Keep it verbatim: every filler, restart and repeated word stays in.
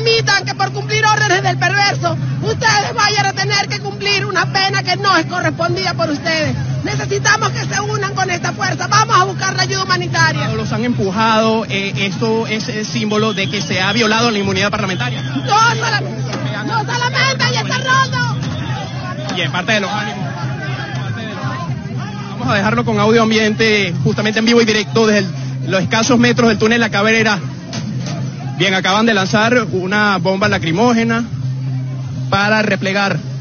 permitan que por cumplir órdenes del perverso, ustedes vayan a tener que cumplir una pena que no es correspondida por ustedes. Necesitamos que se unan con esta fuerza. Vamos a buscar la ayuda humanitaria. Los han empujado. Eh, esto es el símbolo de que se ha violado la inmunidad parlamentaria. No solamente, no solamente, y está roto. Y es parte de los ánimos. Vamos a dejarlo con audio ambiente, justamente en vivo y directo desde el, los escasos metros del túnel La Cabrera. Bien, acaban de lanzar una bomba lacrimógena para replegar